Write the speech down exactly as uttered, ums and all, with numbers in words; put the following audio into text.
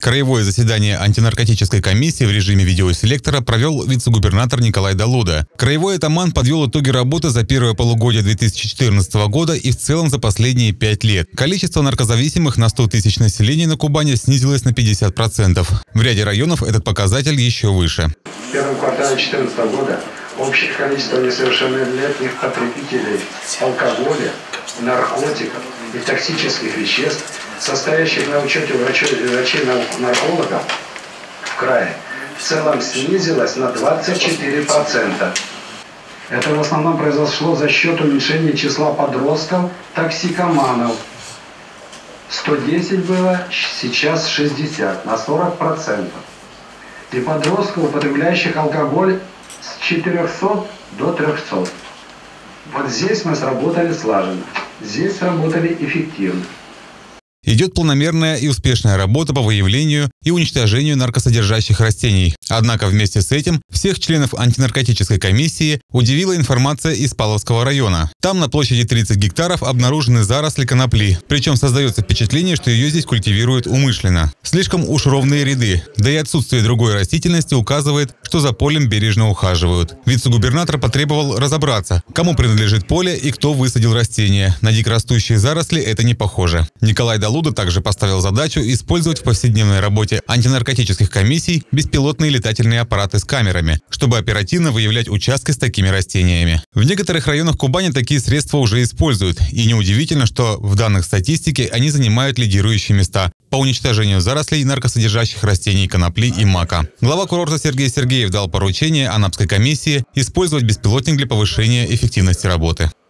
Краевое заседание антинаркотической комиссии в режиме видеоселектора провел вице-губернатор Николай Далуда. Краевой атаман подвел итоги работы за первое полугодие две тысячи четырнадцатого года и в целом за последние пять лет. Количество наркозависимых на сто тысяч населения на Кубани снизилось на пятьдесят процентов. В ряде районов этот показатель еще выше. В первом квартале две тысячи четырнадцатого года общее количество несовершеннолетних потребителей алкоголя, наркотиков и токсических веществ, состоящих на учете врачей-наркологов в крае, в целом снизилось на двадцать четыре процента. Это в основном произошло за счет уменьшения числа подростков токсикоманов. сто десять было, сейчас шестьдесят, на сорок процентов. И подростков, употребляющих алкоголь, с четырёхсот до трёхсот. Вот здесь мы сработали слаженно, здесь сработали эффективно. Идет планомерная и успешная работа по выявлению и уничтожению наркосодержащих растений. Однако вместе с этим всех членов антинаркотической комиссии удивила информация из Павловского района. Там на площади тридцать гектаров обнаружены заросли конопли. Причем создается впечатление, что ее здесь культивируют умышленно. Слишком уж ровные ряды, да и отсутствие другой растительности указывает, что за полем бережно ухаживают. Вице-губернатор потребовал разобраться, кому принадлежит поле и кто высадил растения. На дикорастущие заросли это не похоже. Николай Далуда также поставил задачу использовать в повседневной работе антинаркотических комиссий беспилотные летательные аппараты с камерами, чтобы оперативно выявлять участки с такими растениями. В некоторых районах Кубани такие средства уже используют, и неудивительно, что в данных статистики они занимают лидирующие места по уничтожению зарослей наркосодержащих растений конопли и мака. Глава курорта Сергей Сергеев дал поручение Анапской комиссии использовать беспилотник для повышения эффективности работы.